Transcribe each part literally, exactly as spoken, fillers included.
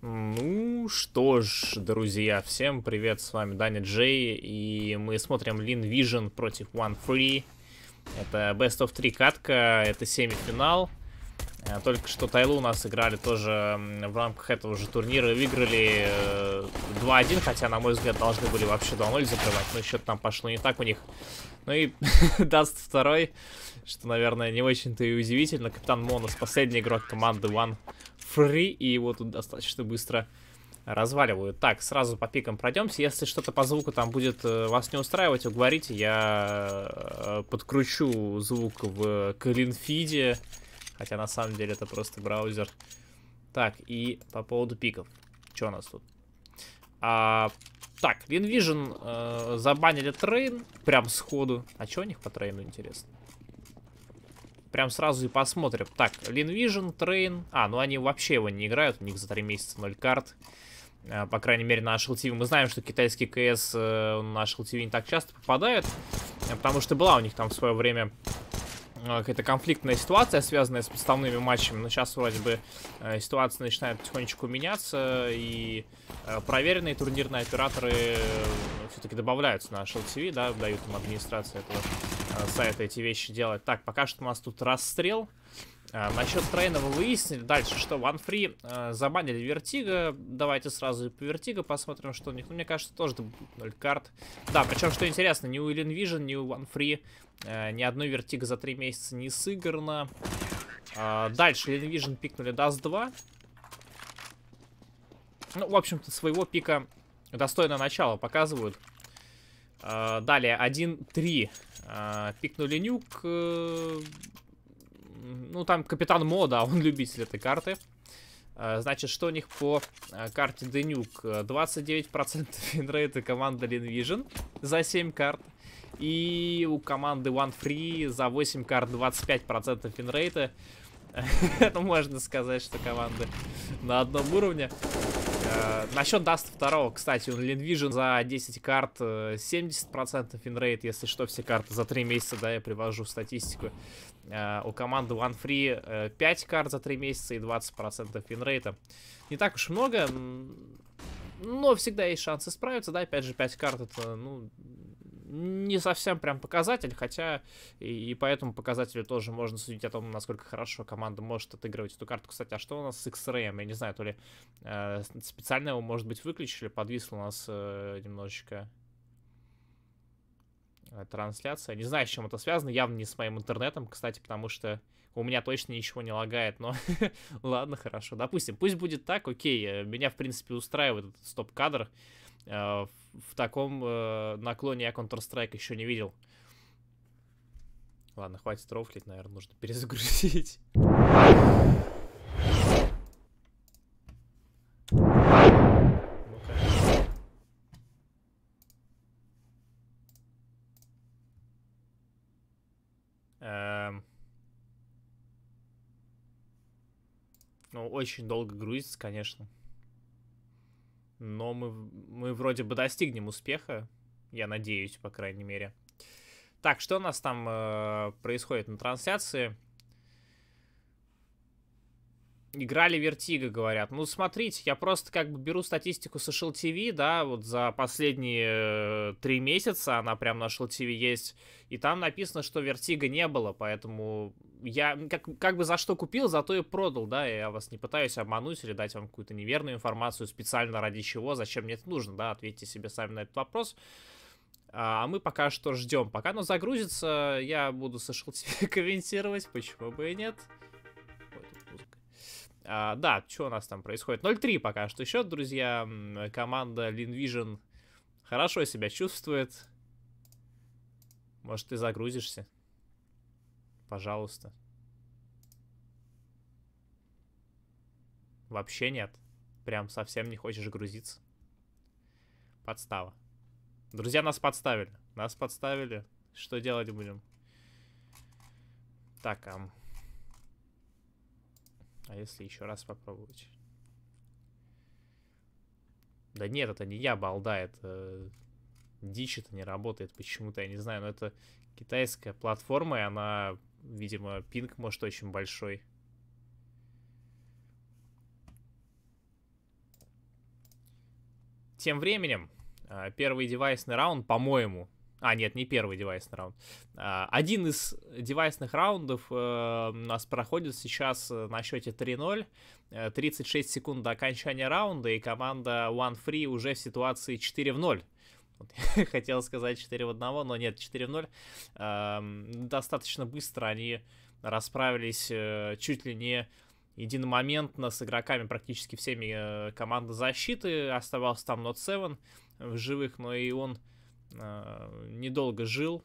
Ну что ж, друзья, всем привет, с вами Даня Джей, и мы смотрим Lean Vision против OneFree. Это Best of три катка, это семифинал. Только что Тайлу у нас играли тоже в рамках этого же турнира, выиграли два один, хотя, на мой взгляд, должны были вообще два ноль закрывать, но счет там пошло не так у них. Ну и даст второй, что, наверное, не очень-то и удивительно. Капитан Монос, последний игрок команды OneFree, и его тут достаточно быстро разваливают. Так, сразу по пикам пройдемся. Если что-то по звуку там будет вас не устраивать, вы говорите, я подкручу звук в клинфиде. Хотя на самом деле это просто браузер. Так, и по поводу пиков. Что у нас тут? А, так, Lean Vision э, забанили трейн. Прям сходу. А что у них по трейну, интересно? Прям сразу и посмотрим. Так, Lean Vision, трейн. А, ну они вообще его не играют. У них за три месяца ноль карт. Э, по крайней мере, на эйч эл ти ви. Мы знаем, что китайский КС э, на эйч эл ти ви не так часто попадает. Э, потому что была у них там в свое время какая-то конфликтная ситуация, связанная с подставными матчами, но сейчас вроде бы э, ситуация начинает потихонечку меняться, и э, проверенные турнирные операторы э, все-таки добавляются на эйч эл ти ви, да, дают им администрация этого э, сайта эти вещи делать. Так, пока что у нас тут расстрел. Э, насчет трейна вы выяснили. Дальше, что OneFree э, забанили Вертиго. Давайте сразу и по Вертиго посмотрим, что у них. Ну, мне кажется, тоже ноль карт. Да, причем, что интересно, ни у Lean Vision, ни у OneFree э, ни одной Вертиго за три месяца не сыграно. Э, дальше Lean Vision пикнули даст два. Ну, в общем-то, своего пика достойное начало показывают. Э, далее один три. Э, пикнули нюк. Э, Ну, там капитан мода, он любитель этой карты. Значит, что у них по карте Денюк? двадцать девять процентов финрейта команды Lean Vision за семь карт. И у команды OneFree за восемь карт двадцать пять процентов финрейта. Это можно сказать, что команды на одном уровне. Насчет даст второго, кстати, у Lean Vision за десять карт семьдесят процентов финрейт. Если что, все карты за три месяца, да, я привожу статистику. У команды OneFree пять карт за три месяца и двадцать процентов финрейта. Не так уж много, но всегда есть шансы справиться, да, опять же, пять карт это, ну, не совсем прям показатель, хотя и, и по этому показателю тоже можно судить о том, насколько хорошо команда может отыгрывать эту карту. Кстати, а что у нас с X-Ray? Я не знаю, то ли э, специально его, может быть, выключили, подвисло у нас э, немножечко э, трансляция. Не знаю, с чем это связано, явно не с моим интернетом, кстати, потому что у меня точно ничего не лагает, но ладно, хорошо, допустим, пусть будет так, окей, меня, в принципе, устраивает этот стоп-кадр. Uh, в таком uh, наклоне я Counter-Strike еще не видел. Ладно, хватит рофлить, наверное, нужно перезагрузить. uh, Ну, очень долго грузится, конечно. Но мы, мы вроде бы достигнем успеха. Я надеюсь, по крайней мере. Так, что у нас там э, происходит на трансляции? Играли Вертиго, говорят. Ну, смотрите, я просто как бы беру статистику с эйч эл ти ви, да, вот за последние э, три месяца она прям на эйч эл ти ви есть. И там написано, что Вертиго не было, поэтому я как, как бы за что купил, за то и продал, да. Я вас не пытаюсь обмануть или дать вам какую-то неверную информацию специально ради чего, зачем мне это нужно, да, ответьте себе сами на этот вопрос. А мы пока что ждем. Пока оно загрузится, я буду с эйч эл ти ви комментировать, почему бы и нет. А, да, что у нас там происходит? ноль три пока что счет, друзья. Команда Lean Vision хорошо себя чувствует. Может, ты загрузишься? Пожалуйста. Вообще нет. Прям совсем не хочешь грузиться. Подстава. Друзья, нас подставили. Нас подставили. Что делать будем? Так, а... А если еще раз попробовать? Да нет, это не я, балда, это дичь, это не работает почему-то, я не знаю, но это китайская платформа, и она, видимо, пинг может очень большой. тем временем, э, первый девайсный раунд, по-моему... А, нет, не первый девайсный раунд. А, один из девайсных раундов э, у нас проходит сейчас на счете три ноль. тридцать шесть секунд до окончания раунда, и команда OneFree уже в ситуации четыре в ноль. Вот, хотел сказать четыре в один, но нет, четыре в ноль. Э, достаточно быстро они расправились э, чуть ли не единомоментно с игроками практически всеми э, команды защиты. Оставался там Нот семь в живых, но и он э, недолго жил.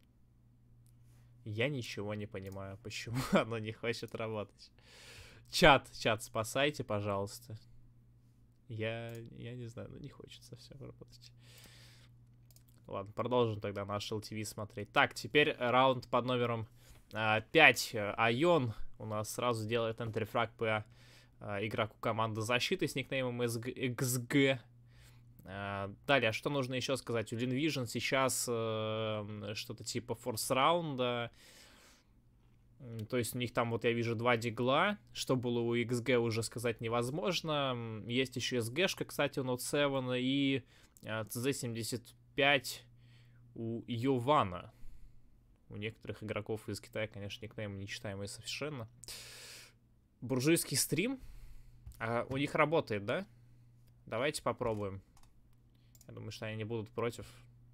Я ничего не понимаю, почему оно не хочет работать. Чат, чат, спасайте, пожалуйста. Я, я не знаю, ну не хочет совсем работать. Ладно, продолжим тогда наш эл ти ви смотреть. Так, теперь раунд под номером а, пять. Айон у нас сразу делает энтрифраг по а, игроку команды защиты с никнеймом икс джи. А, далее, что нужно еще сказать? У Лин Вижн сейчас а, что-то типа форс раунда. То есть у них там, вот я вижу, два дигла. Что было у икс джи, уже сказать невозможно. Есть еще эс джи-шка, кстати, у Нот семь. И а, си зет семьдесят пять у Йована. У некоторых игроков из Китая, конечно, никнеймы нечитаемые совершенно. Буржуйский стрим. А у них работает, да? Давайте попробуем. Я думаю, что они не будут против.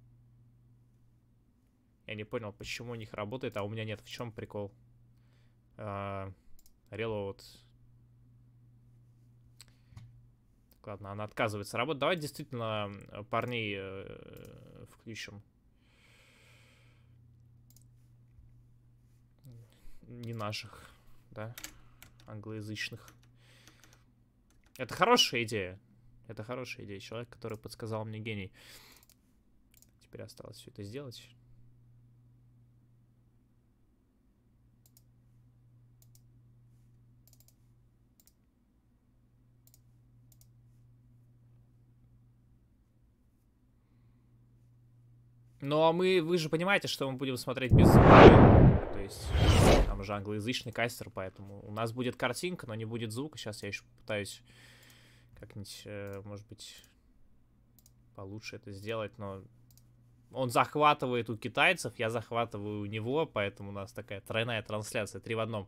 Я не понял, почему у них работает, а у меня нет. В чем прикол? Uh, reload. Так, ладно, она отказывается работать. Давайте действительно парней э, включим. Не наших, да, англоязычных. Это хорошая идея. Это хорошая идея. Человек, который подсказал мне, гений. Теперь осталось все это сделать. Ну, а мы, вы же понимаете, что мы будем смотреть без звука. То есть, там же англоязычный кастер, поэтому у нас будет картинка, но не будет звука. Сейчас я еще пытаюсь как-нибудь, э, может быть, получше это сделать, но он захватывает у китайцев, я захватываю у него, поэтому у нас такая тройная трансляция, три в одном.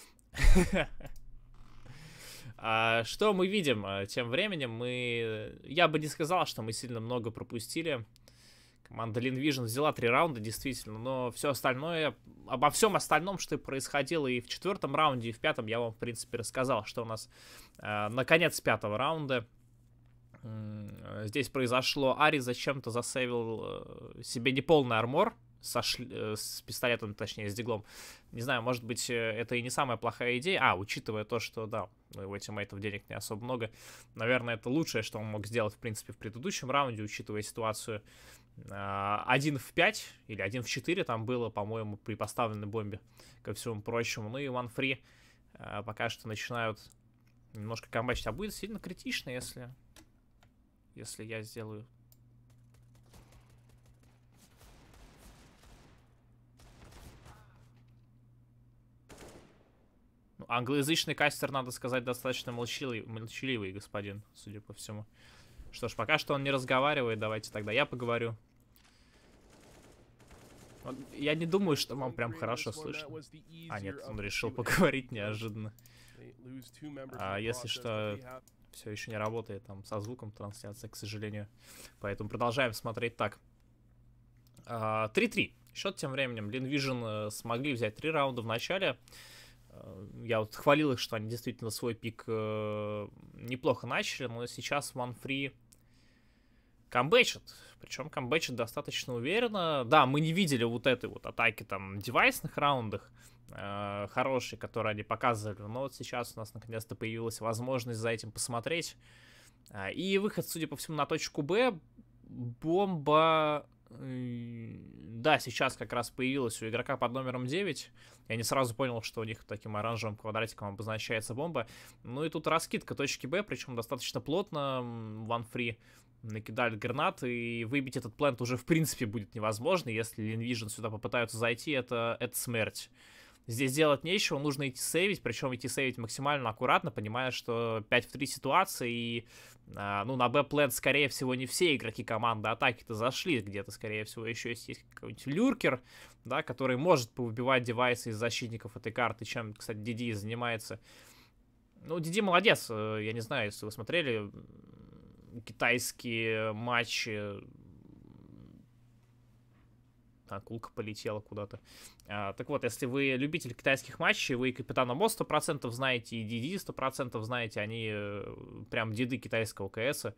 Что мы видим тем временем? Мы, я бы не сказал, что мы сильно много пропустили. Команда Лин Вижн взяла три раунда, действительно, но все остальное, обо всем остальном, что происходило и в четвертом раунде, и в пятом, я вам, в принципе, рассказал, что у нас э, наконец пятого раунда. Э, здесь произошло, Ари зачем-то засейвил э, себе неполный армор со ш... э, с пистолетом, точнее, с диглом. Не знаю, может быть, это и не самая плохая идея. А, учитывая то, что, да, у его тиммейтов денег не особо много, наверное, это лучшее, что он мог сделать, в принципе, в предыдущем раунде, учитывая ситуацию. один в пять или один в четыре там было, по-моему, при поставленной бомбе, ко всему прочему. Ну и OneFree э, пока что начинают немножко комбачить. А будет сильно критично, если, если я сделаю... Ну, англоязычный кастер, надо сказать, достаточно молчаливый, молчаливый господин, судя по всему. Что ж, пока что он не разговаривает, давайте тогда я поговорю. Я не думаю, что вам прям хорошо слышно. А, нет, он решил поговорить неожиданно. А если что, все еще не работает там со звуком трансляция, к сожалению. Поэтому продолжаем смотреть так. три-три. Счет тем временем. Лин Вижн смогли взять три раунда в начале. Я вот хвалил их, что они действительно свой пик неплохо начали, но сейчас OneFree камбэчат. Причем камбэчат достаточно уверенно. Да, мы не видели вот этой вот атаки там в девайсных раундах э, хорошей, которые они показывали. Но вот сейчас у нас наконец-то появилась возможность за этим посмотреть. А, и выход, судя по всему, на точку Б. Бомба... Да, сейчас как раз появилась у игрока под номером девять. Я не сразу понял, что у них таким оранжевым квадратиком обозначается бомба. Ну и тут раскидка точки Б, причем достаточно плотно. OneFree накидали гранаты, и выбить этот плент уже в принципе будет невозможно. Если Лин Вижн сюда попытаются зайти, это, это смерть. Здесь делать нечего, нужно идти сейвить, причем идти сейвить максимально аккуратно, понимая, что пять в три ситуация, и, а, ну, на Б-плент, скорее всего, не все игроки команды атаки-то зашли, где-то, скорее всего, еще есть, есть какой-нибудь люркер, да, который может повыбивать девайсы из защитников этой карты, чем, кстати, ди ди занимается. Ну, ди ди молодец, я не знаю, если вы смотрели китайские матчи. Акулка полетела куда-то. А, так вот, если вы любитель китайских матчей, вы и Капитана Мо сто процентов знаете, и ди ди сто процентов знаете, они прям деды китайского КСа.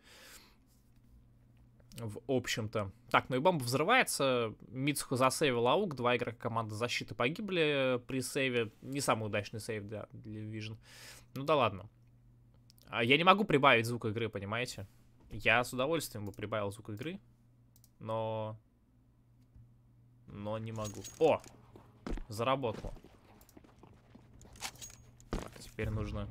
В общем-то. Так, ну и бомба взрывается. Мицуху засейвил аук. Два игрока команды защиты погибли при сейве. Не самый удачный сейв для, для Vision. Ну да ладно. А я не могу прибавить звук игры, понимаете? Я с удовольствием бы прибавил звук игры. Но... Но не могу. О! Заработало. Так, теперь нужно...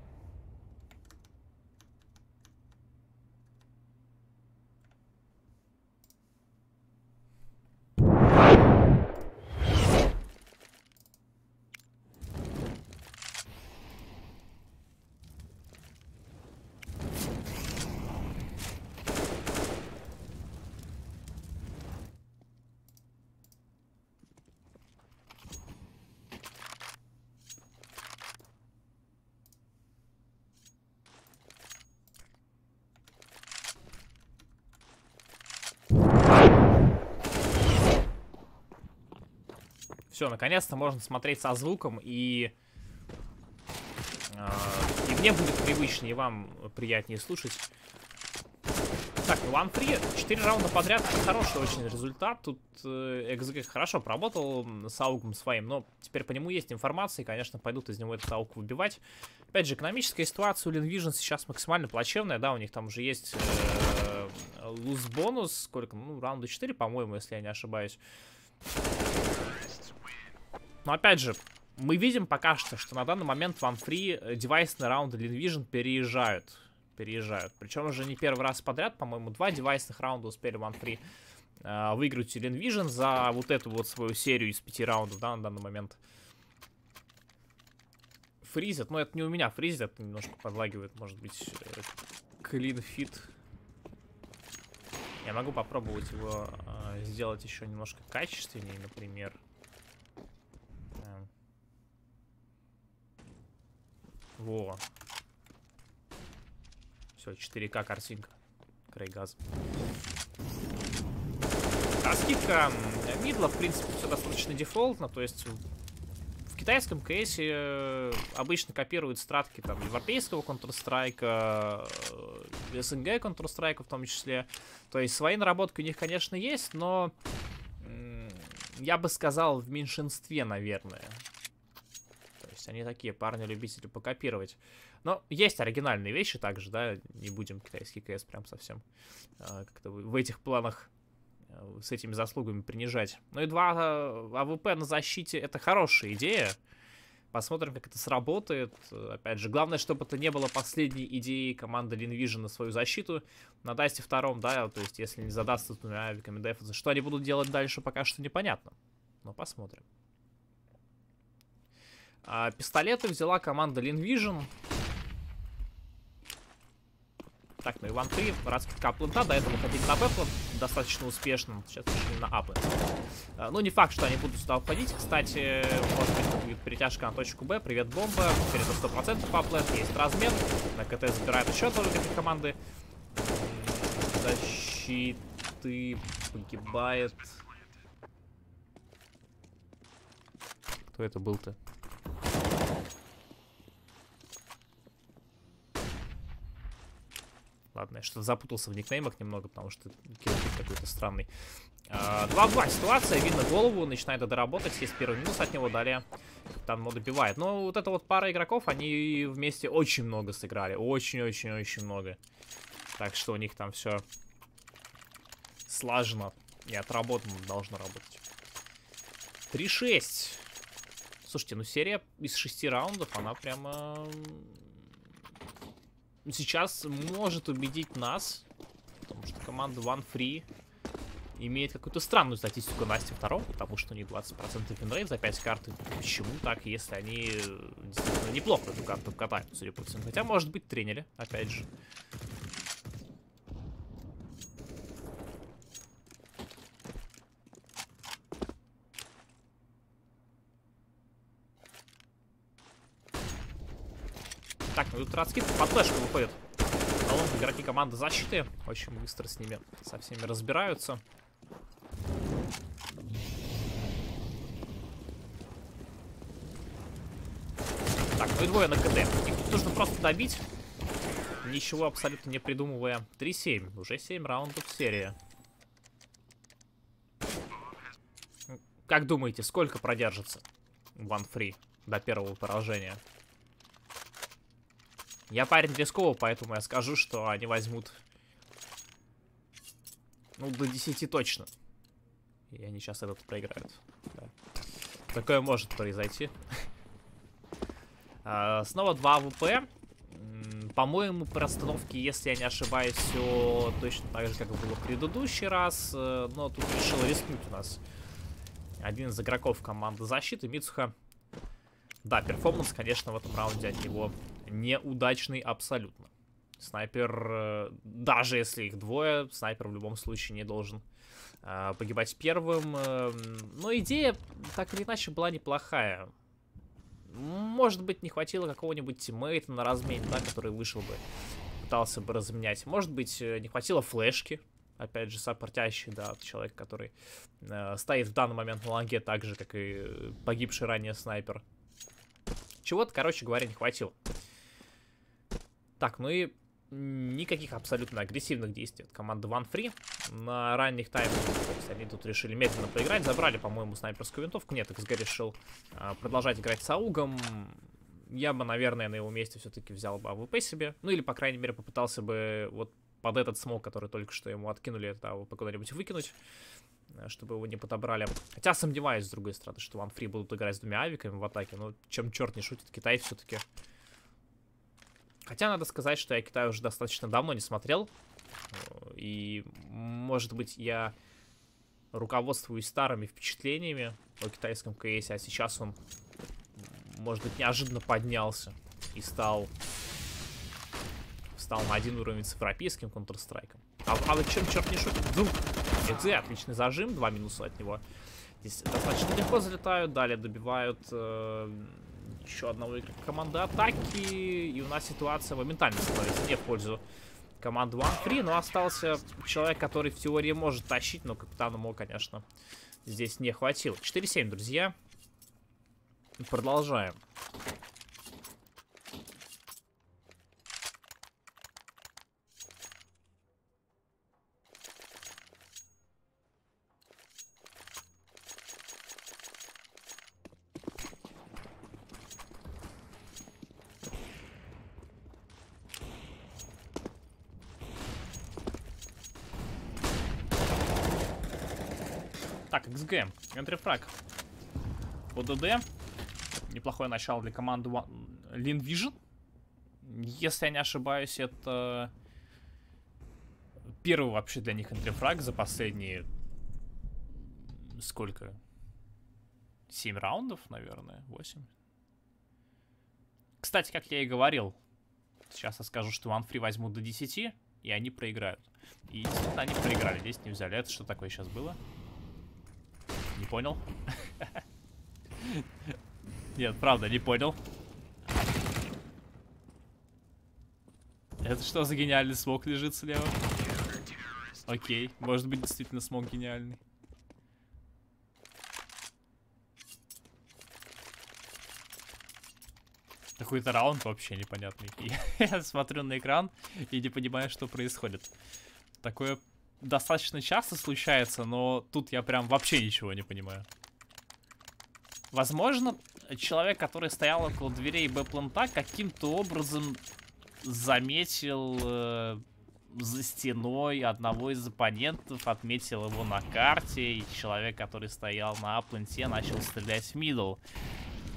Все, наконец-то можно смотреть со звуком, и, э, и мне будет привычнее, и вам приятнее слушать. Так, ну One Free, четыре раунда подряд, хороший очень результат. Тут э, экс джи хорошо поработал с аугом своим, но теперь по нему есть информация, и, конечно, пойдут из него этот ауг выбивать. Опять же, экономическая ситуация у Lin Vision сейчас максимально плачевная, да, у них там уже есть э, луз-бонус, сколько, ну, раунда четыре, по-моему, если я не ошибаюсь. Но опять же, мы видим пока что, что на данный момент One Free девайсные раунды Lin Vision переезжают. Переезжают. Причем уже не первый раз подряд, по-моему, два девайсных раунда успели One Free э, выиграть Lin Vision за вот эту вот свою серию из пяти раундов, да, на данный момент. Фризит, но это не у меня фризит, это немножко подлагивает, может быть, э, clean fit. Я могу попробовать его э, сделать еще немножко качественнее, например. Во. Все, четыре ка картинка. Крейгаз. А скидка мидла, в принципе, все достаточно дефолтно. То есть в китайском КСе обычно копируют стратки там европейского Counter-Strike, СНГ Counter-Strike в том числе. То есть свои наработки у них, конечно, есть, но я бы сказал, в меньшинстве, наверное. Они такие парни-любители покопировать. Но есть оригинальные вещи также, да, не будем китайский КС прям совсем а, как-то в этих планах а, с этими заслугами принижать. Ну и два а, АВП на защите — это хорошая идея. Посмотрим, как это сработает. Опять же, главное, чтобы это не было последней идеей команды Lin Vision на свою защиту. На Дасте втором, да, то есть если не задастся двумя авиками дефенса, что они будут делать дальше, пока что непонятно. Но посмотрим. А, пистолеты взяла команда Lin Vision. Так, ну и One Free, раскидка плента. До этого ходили на Б-плент достаточно успешно. Сейчас пришли на А-плент. А, ну, не факт, что они будут сюда уходить. Кстати, может быть, будет перетяжка на точку Б. Привет, бомба. Теперь это сто процентов А-плент. Есть размен. На КТ забирает еще тоже этой команды. Защиты погибает. Кто это был-то? Ладно, я что-то запутался в никнеймах немного, потому что киллфит какой-то странный. два-два ситуация, видно голову, начинает доработать, есть первый минус от него, далее Капитан Мо добивает. Но вот эта вот пара игроков, они вместе очень много сыграли, очень-очень-очень много. Так что у них там все слажено и отработано должно работать. три-шесть. Слушайте, ну серия из шести раундов, она прямо... сейчас может убедить нас, потому что команда One Free имеет какую-то странную статистику Настя второго, потому что у них двадцать процентов винрейт за пять карт. Почему так, если они действительно неплохо эту карту катают, судя по всему. Хотя, может быть, тренеры, опять же. Так, ну тут раскидка под флешку выходит. Игроки команды защиты очень быстро с ними, со всеми разбираются. Так, ну и двое на КД. Их нужно просто добить, ничего абсолютно не придумывая. три семь, уже семь раундов серия. Как думаете, сколько продержится One Free до первого поражения? Я парень рисковый, поэтому я скажу, что они возьмут, ну, до десяти точно. И они сейчас этот проиграют. Да. Такое может произойти. а, снова два АВП. По-моему, по расстановке, если я не ошибаюсь, все точно так же, как было в предыдущий раз. Но тут решил рискнуть у нас один из игроков команды защиты, Мицуха. Да, перформанс, конечно, в этом раунде от него неудачный абсолютно. Снайпер, даже если их двое, снайпер в любом случае не должен э, погибать первым. Но идея, так или иначе, была неплохая. Может быть, не хватило какого-нибудь тиммейта на размене, да, который вышел бы, пытался бы разменять. Может быть, не хватило флешки. Опять же, сопортящий, да, человек, который э, стоит в данный момент на лонге, так же, как и погибший ранее снайпер. Чего-то, короче говоря, не хватило. Так, ну и никаких абсолютно агрессивных действий от команды One Free. На ранних таймах, то есть они тут решили медленно поиграть. Забрали, по-моему, снайперскую винтовку. Нет, икс джи решил а, продолжать играть с аугом. Я бы, наверное, на его месте все-таки взял бы АВП себе. Ну или, по крайней мере, попытался бы вот под этот смок, который только что ему откинули, это АВП куда-нибудь выкинуть, чтобы его не подобрали. Хотя сомневаюсь, с другой стороны, что One Free будут играть с двумя авиками в атаке. Но чем черт не шутит, Китай все-таки... Хотя надо сказать, что я Китай уже достаточно давно не смотрел. И, может быть, я руководствуюсь старыми впечатлениями о китайском КС, а сейчас он, может быть, неожиданно поднялся и стал... Стал на один уровень с европейским Counter-Strike. А, а вот чем черт не шутит? Дум! Это отличный зажим, два минуса от него. Здесь достаточно легко залетают, далее добивают э, еще одного игрока команды атаки. И у нас ситуация моментально становится не в пользу команды One Free. Но остался человек, который в теории может тащить, но капитану ему, конечно, здесь не хватило. четыре семь, друзья. Продолжаем. Так, икс джи, энтрифраг по ДД. Неплохое начало для команды Lean Vision. Если я не ошибаюсь, это первый вообще для них энтрифраг за последние... Сколько? семь раундов, наверное, восемь. Кстати, как я и говорил, сейчас я скажу, что One Free возьмут до десяти, и они проиграют. И действительно, они проиграли, десять не взяли. Это что такое сейчас было? Не понял. Нет, правда, не понял. Это что за гениальный смог лежит слева? Окей, может быть, действительно смог гениальный. Какой-то раунд вообще непонятный. Я смотрю на экран и не понимаю, что происходит. Такое достаточно часто случается, но тут я прям вообще ничего не понимаю. Возможно, человек, который стоял около дверей Б-планта, каким-то образом заметил э, за стеной одного из оппонентов, отметил его на карте, и человек, который стоял на А-планте, начал стрелять в мидл.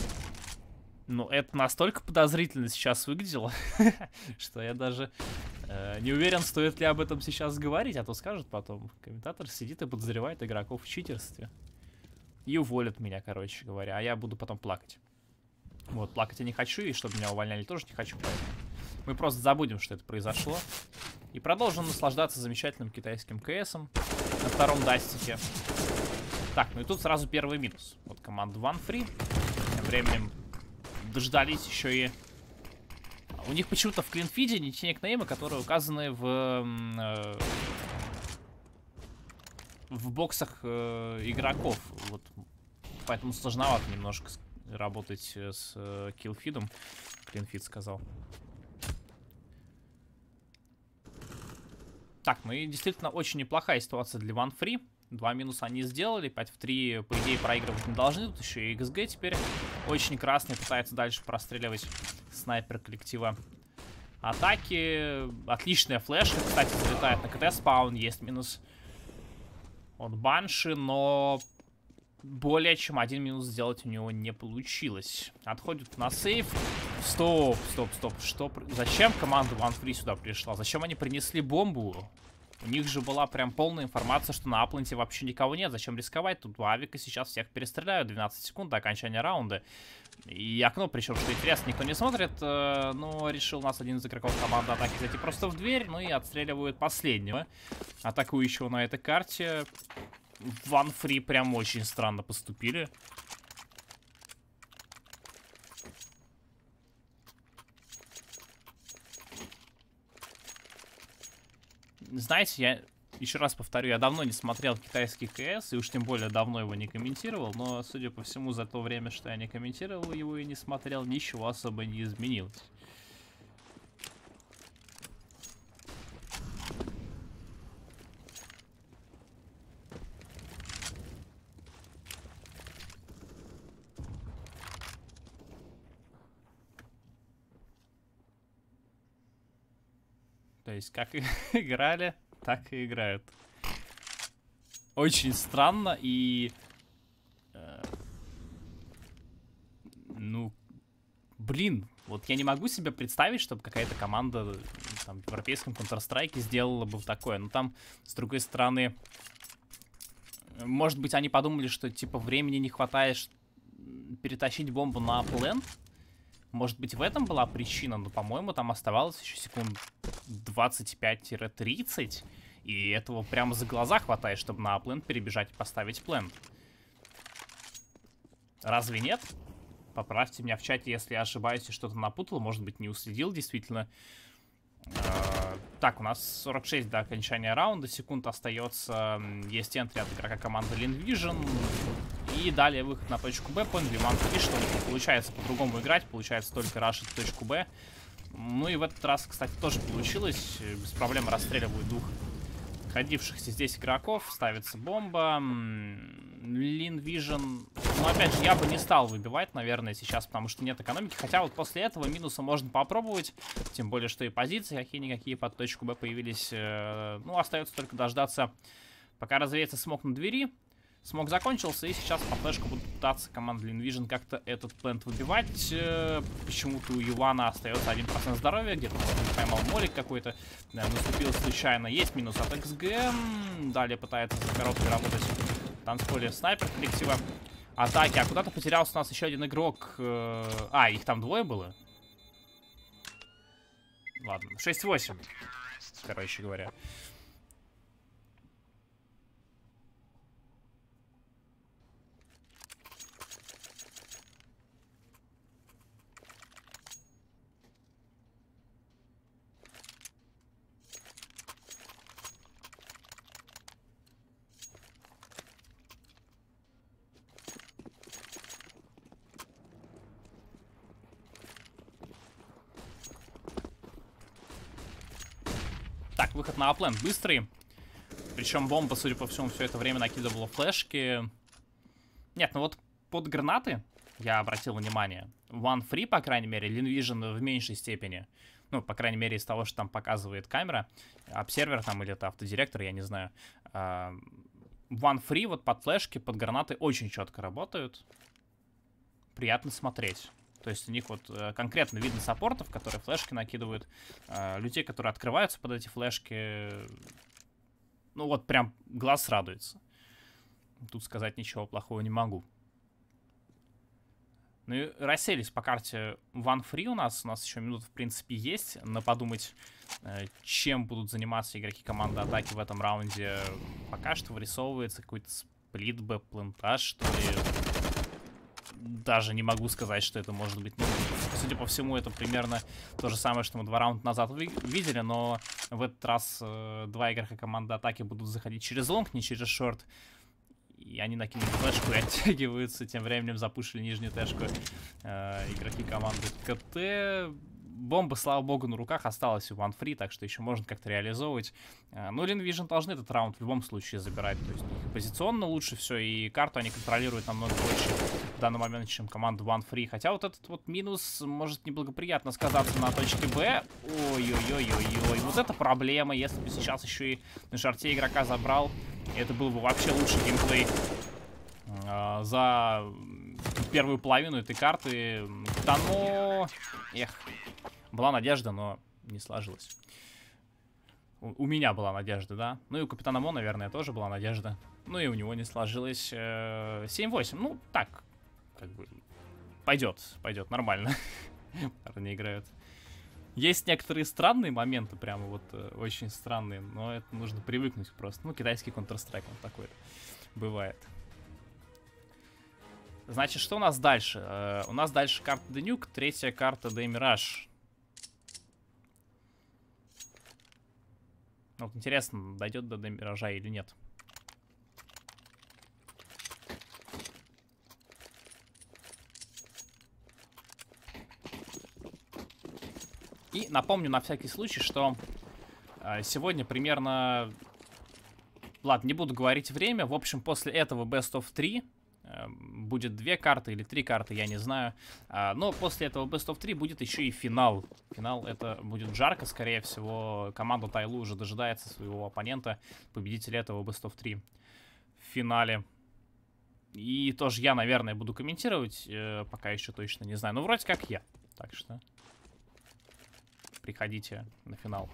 Ну, это настолько подозрительно сейчас выглядело, что я даже Э, не уверен, стоит ли об этом сейчас говорить, а то скажут потом. Комментатор сидит и подозревает игроков в читерстве. И уволят меня, короче говоря, а я буду потом плакать. Вот, плакать я не хочу, и чтобы меня увольняли тоже не хочу, поэтому мы просто забудем, что это произошло. И продолжим наслаждаться замечательным китайским КСом на втором дастике. Так, ну и тут сразу первый минус. Вот команда OneFree. Тем временем дождались еще и... У них почему-то в клинфиде не те никнеймы, которые указаны в... Э, в боксах э, игроков. Вот. Поэтому сложновато немножко работать с э, киллфидом. Клинфид сказал. Так, ну и действительно очень неплохая ситуация для OneFree. Два минуса они сделали, пять в три, по идее, проигрывать не должны. Тут еще и икс джи теперь очень красный, пытается дальше простреливать снайпер коллектива атаки. Отличная флешка, кстати, залетает на КТ спаун, есть минус от Банши, но более чем один минус сделать у него не получилось. Отходит на сейф. Стоп, стоп, стоп. Что? Зачем команда OneFree сюда пришла? Зачем они принесли бомбу? У них же была прям полная информация, что на Апленте вообще никого нет. Зачем рисковать? Тут два авика сейчас всех перестреляют. двенадцать секунд до окончания раунда. И окно, причем, что интересно, никто не смотрит. Э, но решил у нас один из игроков команды атаки зайти просто в дверь. Ну и отстреливают последнего атакующего на этой карте. OneFree прям очень странно поступили. Знаете, я еще раз повторю, я давно не смотрел китайский КС, и уж тем более давно его не комментировал, но, судя по всему, за то время, что я не комментировал его и не смотрел, ничего особо не изменилось. То есть, как играли, так и играют. Очень странно и... Э, ну, блин, вот я не могу себе представить, чтобы какая-то команда там, в европейском Counter-Strike сделала бы такое. Но там, с другой стороны, может быть, они подумали, что типа времени не хватает перетащить бомбу на плент. Может быть, в этом была причина, но, по-моему, там оставалось еще секунд двадцать пять-тридцать, и этого прямо за глаза хватает, чтобы на плент перебежать и поставить плент. Разве нет? Поправьте меня в чате, если я ошибаюсь и что-то напутал, может быть, не уследил, действительно. Э-э- так, у нас сорок шесть до окончания раунда, секунд остается, есть энтри от игрока команды LinVision. И далее выход на точку Б. Поняли, OneFree, что не получается по-другому играть. Получается только рашить точку Б. Ну и в этот раз, кстати, тоже получилось. Без проблем расстреливают двух находившихся здесь игроков. Ставится бомба. LinVision. Но опять же, я бы не стал выбивать, наверное, сейчас, потому что нет экономики. Хотя вот после этого минуса можно попробовать. Тем более, что и позиции какие-никакие под точку Б появились. Ну, остается только дождаться, пока развеется смог на двери. Смог закончился, и сейчас по флешку будут пытаться команда LinVision как-то этот плент выбивать. Почему-то у Ивана остается один процент здоровья, где-то поймал молик какой-то, да, наступил случайно. Есть минус от икс джи, далее пытается за короткой работать в танцполе снайпер коллектива атаки. А куда-то потерялся у нас еще один игрок. А, их там двое было? Ладно, шесть восемь, короче говоря. Так, выход на аплент быстрый. Причем бомба, судя по всему, все это время накидывала флешки. Нет, ну вот под гранаты я обратил внимание. OneFree, по крайней мере, LinVision в меньшей степени. Ну, по крайней мере, из того, что там показывает камера. Обсервер там или это автодиректор, я не знаю. OneFree вот под флешки, под гранаты очень четко работают. Приятно смотреть. То есть у них вот э, конкретно видно саппортов, которые флешки накидывают, э, людей, которые открываются под эти флешки. Ну вот прям глаз радуется. Тут сказать ничего плохого не могу. Ну и расселись по карте One Free у нас. У нас еще минут, в принципе, есть на подумать, чем будут заниматься игроки команды атаки в этом раунде. Пока что вырисовывается какой-то сплит Б-плентаж, что ли. Даже не могу сказать, что это может быть. Ну, судя по всему, это примерно то же самое, что мы два раунда назад видели, но в этот раз э, два игрока команды атаки будут заходить через лонг, не через шорт. И они накинули флешку и оттягиваются. Тем временем запушили нижнюю тэшку э, игроки команды КТ. Бомба, слава богу, на руках осталась у One Free, так что еще можно как-то реализовывать. Э, но Лин Vision должны этот раунд в любом случае забирать. То есть позиционно лучше все, и карту они контролируют намного больше в данный момент, чем команда One Free. Хотя вот этот вот минус может неблагоприятно сказаться на точке Б. Ой-ой-ой-ой-ой. Вот это проблема, если бы сейчас еще и на шорте игрока забрал. Это был бы вообще лучший геймплей э, за первую половину этой карты. Да но... Эх, была надежда, но не сложилось. У, у меня была надежда, да. Ну и у Капитана Мо, наверное, тоже была надежда. Ну и у него не сложилось. Э, семь восемь, ну так, как бы, пойдет, пойдет, нормально. Парни играют. Есть некоторые странные моменты, прямо вот э, очень странные, но это нужно привыкнуть просто. Ну, китайский Counter-Strike, он такой бывает. Значит, что у нас дальше? Э, у нас дальше карта The Nuke, третья карта The Mirage. Вот интересно, дойдет до The Mirage или нет. И напомню на всякий случай, что э, сегодня примерно... Ладно, не буду говорить время. В общем, после этого Best of три э, будет две карты или три карты, я не знаю. Э, но после этого Best of три будет еще и финал. Финал это будет жарко, скорее всего. Команда Тайлу уже дожидается своего оппонента, победителя этого Best of три в финале. И тоже я, наверное, буду комментировать. Э, пока еще точно не знаю. Ну, вроде как я. Так что... Приходите на финал.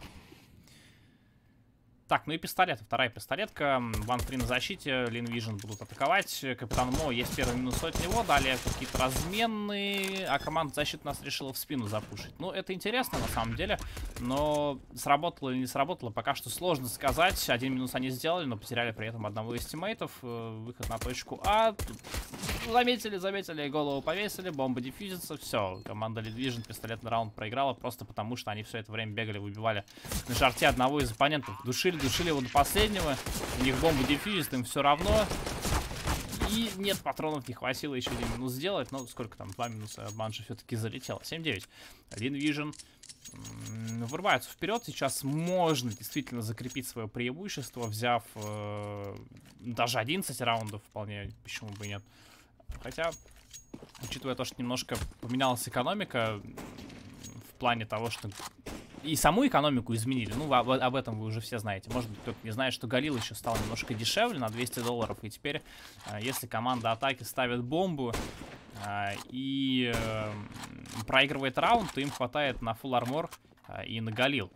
Так, ну и пистолет. Вторая пистолетка. One Free на защите. Лин Vision будут атаковать. Капитан Мо есть первый минус от него. Далее какие-то разменные. А команда защиты нас решила в спину запушить. Ну, это интересно на самом деле. Но сработало или не сработало, пока что сложно сказать. Один минус они сделали, но потеряли при этом одного из тиммейтов. Выход на точку А. Заметили, заметили, голову повесили. Бомба дефьюзится. Все. Команда Лин Vision пистолетный раунд проиграла. Просто потому, что они все это время бегали, выбивали на шарте одного из оппонентов. Душили. Душили его до последнего. У них бомба дефьюзит, им все равно. И нет, патронов не хватило еще один минус сделать. Но сколько там? Два минуса. Банши все-таки залетела. семь девять. Лин Vision вырываются вперед. Сейчас можно действительно закрепить свое преимущество, взяв э, даже одиннадцать раундов вполне. Почему бы и нет. Хотя, учитывая то, что немножко поменялась экономика в плане того, что... И саму экономику изменили. Ну, об, об этом вы уже все знаете. Может быть, кто-то не знает, что Галил еще стал немножко дешевле на двести долларов. И теперь, если команда атаки ставит бомбу и проигрывает раунд, то им хватает на Full Armor и на Галил.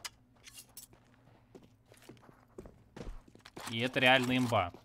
И это реально имба.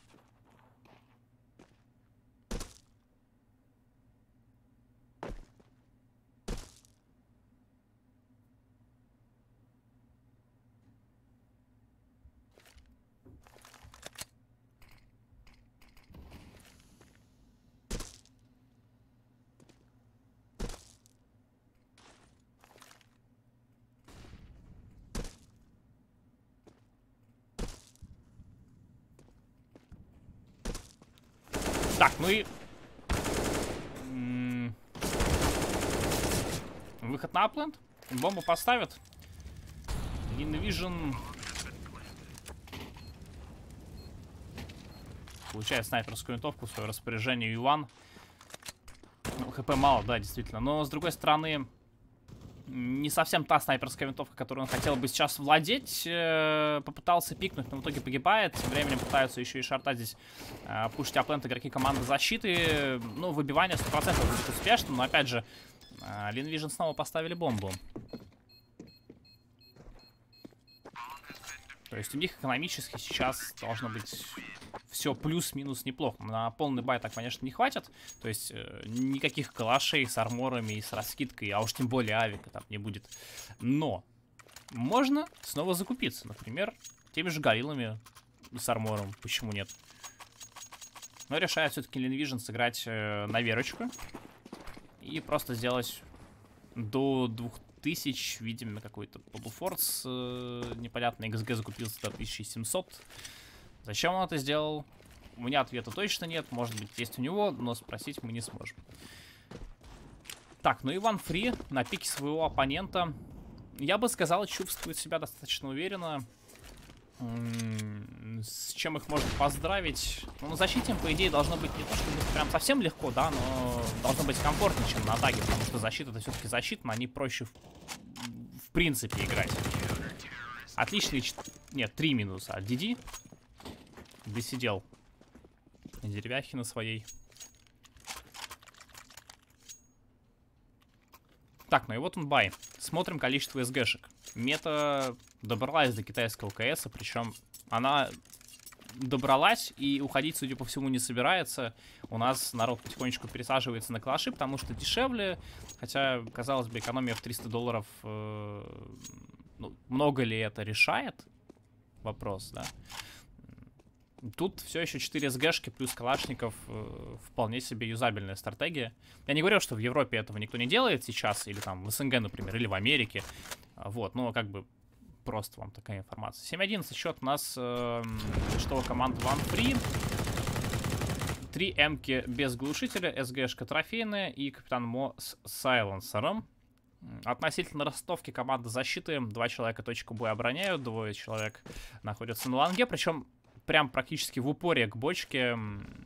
Так, ну и... М-м- выход на апленд. Бомбу поставят. Лин Vision получает снайперскую винтовку в свое распоряжение. Юан. Ну, ХП мало, да, действительно. Но, с другой стороны... Не совсем та снайперская винтовка, которую он хотел бы сейчас владеть. Э, попытался пикнуть, но в итоге погибает. Тем временем пытаются еще и шарта здесь э, пушить аплент игроки команды защиты. Ну, выбивание сто процентов будет успешным. Но опять же, А, Lean Vision снова поставили бомбу. То есть у них экономически сейчас должно быть все плюс-минус неплохо. На полный бай так, конечно, не хватит. То есть э, никаких калашей с арморами и с раскидкой, а уж тем более авика там не будет. Но можно снова закупиться. Например, теми же гориллами с армором. Почему нет? Но решает все-таки Lean Vision сыграть э, на верочку. И просто сделать до двух тысяч, видимо, какой-то Bubble э, непонятно, икс джи закупился до тысячи семисот. Зачем он это сделал? У меня ответа точно нет, может быть, есть у него, но спросить мы не сможем. Так, ну и OneFree на пике своего оппонента, я бы сказал, чувствует себя достаточно уверенно. С чем их можно поздравить? Ну, на защите им, по идее, должно быть не то, что прям совсем легко, да, но должно быть комфортнее, чем на атаке, потому что защита это все-таки защита, они проще в, в принципе играть. Отличные, нет, три минуса от ди ди. Досидел на деревяхе на своей. Так, ну и вот он бай. Смотрим количество эс гэшек. Мета добралась до китайского КСа, причем она добралась и уходить, судя по всему, не собирается. У нас народ потихонечку пересаживается на калаши, потому что дешевле. Хотя, казалось бы, экономия в триста долларов, э, ну, много ли это решает? Вопрос, да. Тут все еще четыре эс гэшки плюс калашников, э, вполне себе юзабельная стратегия. Я не говорю, что в Европе этого никто не делает сейчас, или там в СНГ, например, или в Америке. Вот, но как бы просто вам такая информация. семь одиннадцать счет у нас, э, что команда OneFree. три эмки без глушителя, эс гэшка трофейная и Капитан Мо с сайленсером. Относительно ростовки команды защиты. Два человека точку боя обороняют, двое человек находятся на лонге, причем прям практически в упоре к бочке.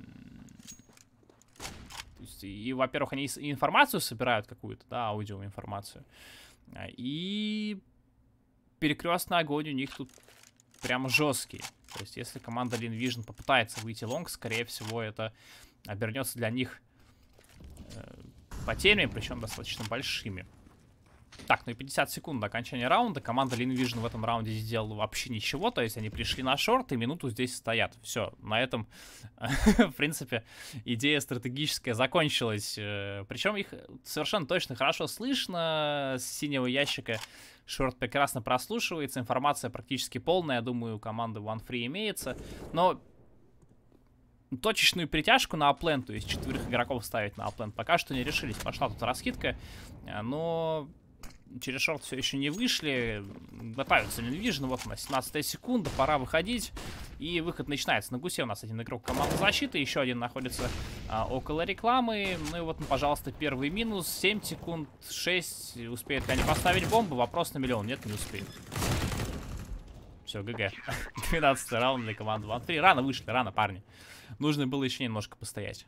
И, во-первых, они информацию собирают какую-то, да, аудиоинформацию. И перекрестный огонь у них тут прям жесткий. То есть, если команда Lean Vision попытается выйти лонг, скорее всего, это обернется для них э, потерями, причем достаточно большими. Так, ну и пятьдесят секунд до окончания раунда. Команда Lean Vision в этом раунде сделала вообще ничего. То есть они пришли на шорт и минуту здесь стоят. Все, на этом, в принципе, идея стратегическая закончилась. Причем их совершенно точно хорошо слышно с синего ящика. Шорт прекрасно прослушивается. Информация практически полная. Я думаю, у команды OneFree имеется. Но точечную притяжку на аплен, то есть четверых игроков ставить на аплен, пока что не решились. Пошла тут раскидка, но через шорт все еще не вышли. Готовится Lean Vision. Вот у нас семнадцатая секунда. Пора выходить. И выход начинается. На гусе у нас один игрок команды защиты. Еще один находится а, около рекламы. Ну и вот, пожалуйста, первый минус. семь секунд. шесть. Успеют ли они поставить бомбу? Вопрос на миллион. Нет, не успеют. Все, ГГ. двенадцатый раунд для команды OneFree. Рано вышли, рано, парни. Нужно было еще немножко постоять.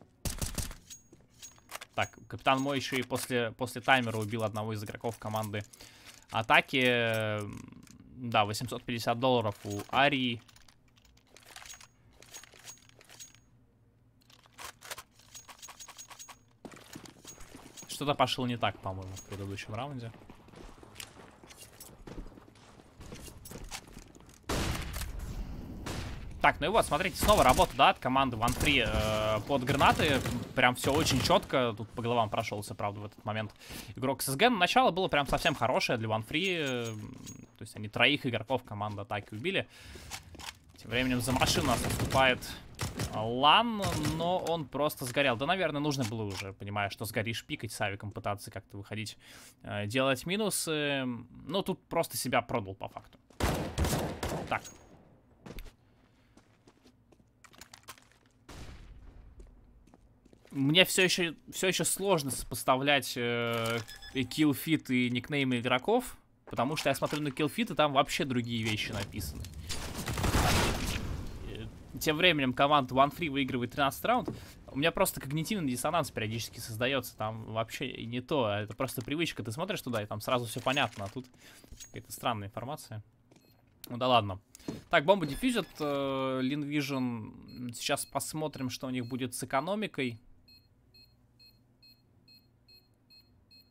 Так, Капитан Мо еще и после, после таймера убил одного из игроков команды атаки. Да, восемьсот пятьдесят долларов у Арии. Что-то пошло не так, по-моему, в предыдущем раунде. Так, ну и вот, смотрите, снова работа, да, от команды OneFree э, под гранаты. Прям все очень четко. Тут по головам прошелся, правда, в этот момент игрок с эс гэ. Начало было прям совсем хорошее для OneFree. То есть они троих игроков команды атаки убили. Тем временем за машину нас наступает Лан, но он просто сгорел. Да, наверное, нужно было уже, понимая, что сгоришь, пикать с авиком, пытаться как-то выходить, э, делать минусы. Но тут просто себя продал по факту. Так. Мне все еще, все еще сложно сопоставлять э, киллфит и никнеймы игроков, потому что я смотрю на киллфит, и там вообще другие вещи написаны. Тем временем команда OneFree выигрывает тринадцатый раунд. У меня просто когнитивный диссонанс периодически создается. Там вообще и не то, это просто привычка. Ты смотришь туда, и там сразу все понятно, а тут какая-то странная информация. Ну да ладно. Так, бомбу дефьюзят. Э, Lean Vision. Сейчас посмотрим, что у них будет с экономикой.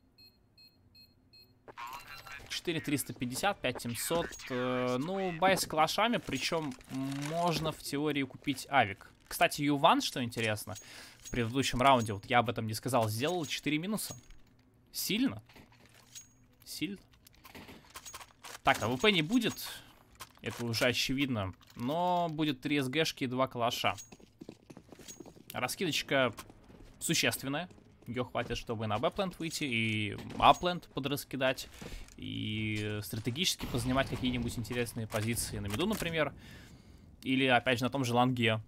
четыре триста пятьдесят, пять семьсот. Э, ну, бай с калашами, причем можно в теории купить авик. Кстати, Юван, что интересно, в предыдущем раунде, вот я об этом не сказал, сделал четыре минуса. Сильно. Сильно. Так, АВП не будет. Это уже очевидно. Но будет три СГшки и два калаша. Раскидочка существенная. Ее хватит, чтобы на Б-плент выйти и А-плент подраскидать. И стратегически позанимать какие-нибудь интересные позиции на миду, например. Или, опять же, на том же лонге.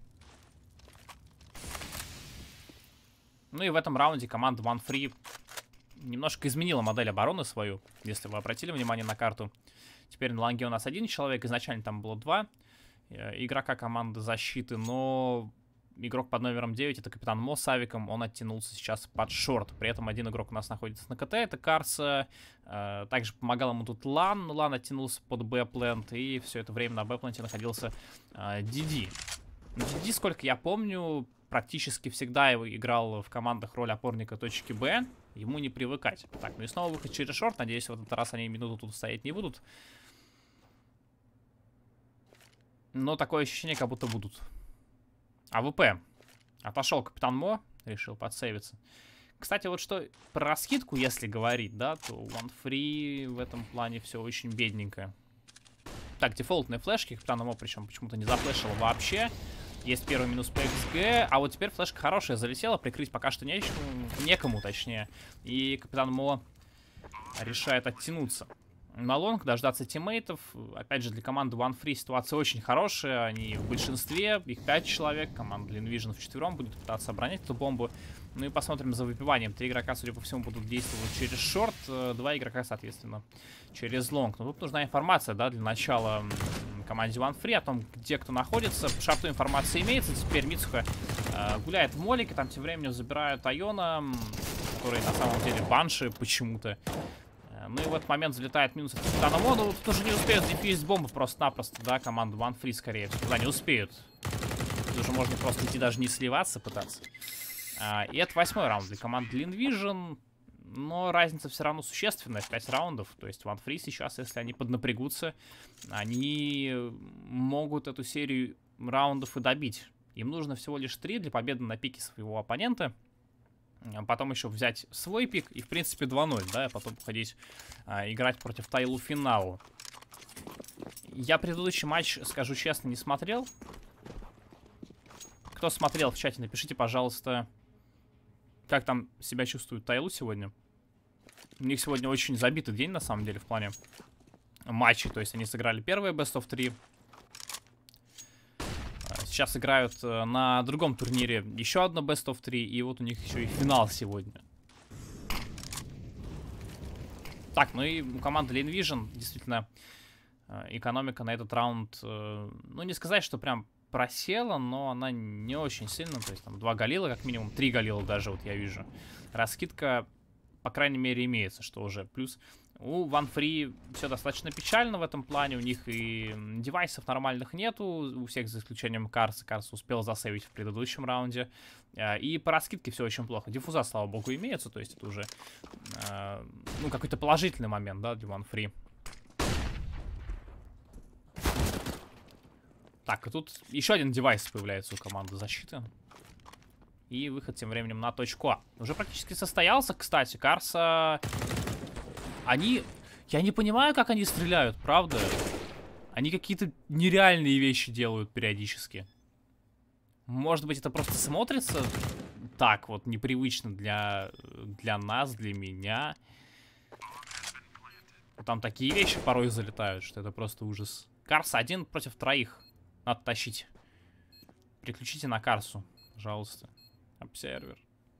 Ну и в этом раунде команда OneFree немножко изменила модель обороны свою, если вы обратили внимание на карту. Теперь на лонге у нас один человек, изначально там было два игрока команды защиты, но игрок под номером девять, это капитан Мо с авиком, он оттянулся сейчас под шорт. При этом один игрок у нас находится на КТ, это Карса. Также помогал ему тут Лан, но Лан оттянулся под Б-плент, и все это время на Б-пленте находился Диди. Диди, сколько я помню, практически всегда его играл в командах роль опорника точки Б. Ему не привыкать. Так, ну и снова выход через шорт. Надеюсь, в этот раз они минуту тут стоять не будут. Но такое ощущение, как будто будут. АВП. Отошел капитан Мо. Решил подсейвиться. Кстати, вот что про раскидку, если говорить, да, то OneFree в этом плане все очень бедненькое. Так, дефолтные флешки. Капитан Мо причем почему-то не зафлешил вообще. Есть первый минус по икс-джи, а вот теперь флешка хорошая залетела, прикрыть пока что нечему, некому, точнее. И капитан Мо решает оттянуться на лонг, дождаться тиммейтов. Опять же, для команды OneFree ситуация очень хорошая, они в большинстве, их пять человек, команда LinVision вчетвером будет пытаться оборонять эту бомбу. Ну и посмотрим за выпиванием. Три игрока, судя по всему, будут действовать через шорт, два игрока, соответственно, через лонг. Но тут нужна информация, да, для начала команде OneFree о том, где кто находится. По шарту информация имеется. Теперь Мицуха э, гуляет в молике. Там тем временем забирают Айона, который на самом деле банши почему-то. Э, ну и в этот момент залетает минус от капитана Мо. Ну, тут уже не успеют дефьюзить бомбу просто-напросто, да, команда OneFree скорее всего. Да, не успеют. Тут уже можно просто идти даже не сливаться пытаться. А, и это восьмой раунд для команды LinVision. Но разница все равно существенная, пять раундов. То есть OneFree сейчас, если они поднапрягутся, они могут эту серию раундов и добить. Им нужно всего лишь три для победы на пике своего оппонента. А потом еще взять свой пик и, в принципе, два ноль, да, и потом уходить а, играть против Тайлу финалу. Я предыдущий матч, скажу честно, не смотрел. Кто смотрел в чате, напишите, пожалуйста, как там себя чувствует Тайлу сегодня. У них сегодня очень забитый день, на самом деле, в плане матчей. То есть они сыграли первое бест оф три. Сейчас играют на другом турнире еще одно бест оф три. И вот у них еще и финал сегодня. Так, ну и у команды LinVision действительно экономика на этот раунд, ну не сказать, что прям просела, но она не очень сильно. То есть там два галила, как минимум, три галила даже, вот я вижу. Раскидка, по крайней мере, имеется, что уже плюс. У OneFree все достаточно печально в этом плане. У них и девайсов нормальных нету. У всех, за исключением Карса. Карс успел засейвить в предыдущем раунде. И по раскидке все очень плохо. Диффуза, слава богу, имеется. То есть это уже ну, какой-то положительный момент, да, для OneFree. Так, и тут еще один девайс появляется у команды защиты. И выход тем временем на точку А. Уже практически состоялся, кстати. Карса... Они... Я не понимаю, как они стреляют, правда? Они какие-то нереальные вещи делают периодически. Может быть, это просто смотрится так вот непривычно для, для нас, для меня. Там такие вещи порой залетают, что это просто ужас. Карса один против троих. Надо тащить. Переключите на Карсу, пожалуйста. Обсервер.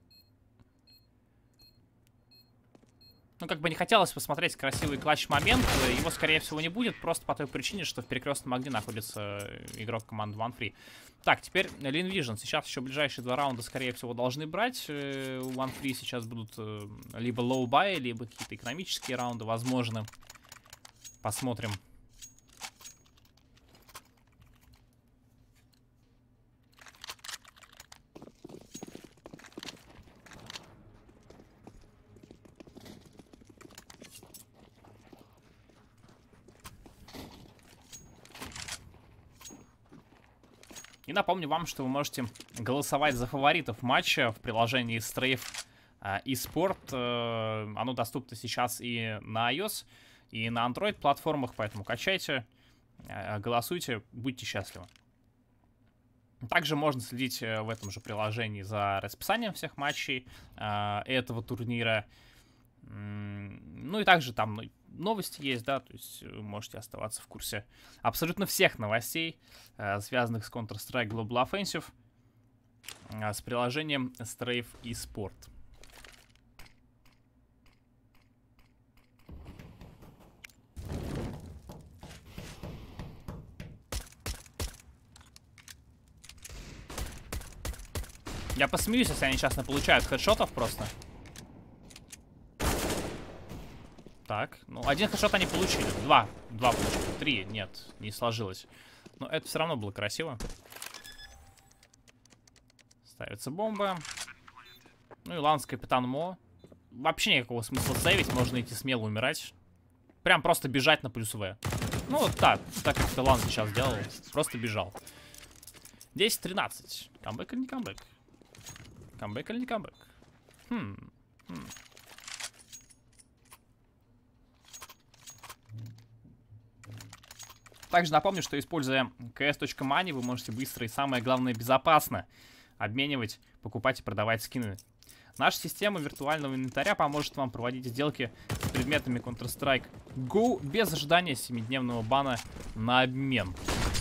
Ну, как бы не хотелось посмотреть красивый клатч-момент. Его, скорее всего, не будет. Просто по той причине, что в перекрестном огне находится игрок команды OneFree. Так, теперь LinVision. Сейчас еще ближайшие два раунда, скорее всего, должны брать. У OneFree сейчас будут либо лоу-бай, либо какие-то экономические раунды, возможно. Посмотрим. И напомню вам, что вы можете голосовать за фаворитов матча в приложении Strafe eSport. Оно доступно сейчас и на iOS, и на Android платформах, поэтому качайте, голосуйте, будьте счастливы. Также можно следить в этом же приложении за расписанием всех матчей э, этого турнира. Ну и также там новости есть, да, то есть вы можете оставаться в курсе абсолютно всех новостей, э, связанных с Counter-Strike Global Offensive, э, с приложением Strafe eSport. Я посмеюсь, если они сейчас не получают хедшотов просто. Так, ну один хедшот они получили. Два. Два получили. Три. Нет, не сложилось. Но это все равно было красиво. Ставится бомба. Ну и Ланс Капитан Мо. Вообще никакого смысла сейвить. Можно идти смело умирать. Прям просто бежать на плюс В. Ну вот так. Так как это Ланс сейчас сделал. Просто бежал. десять тринадцать. Камбэк или не камбэк? Камбэк или не камбэк? Хм. Хм. Также напомню, что используя кей эс точка мани вы можете быстро и, самое главное, безопасно обменивать, покупать и продавать скины. Наша система виртуального инвентаря поможет вам проводить сделки с предметами Counter-Strike Go без ожидания семидневного бана на обмен.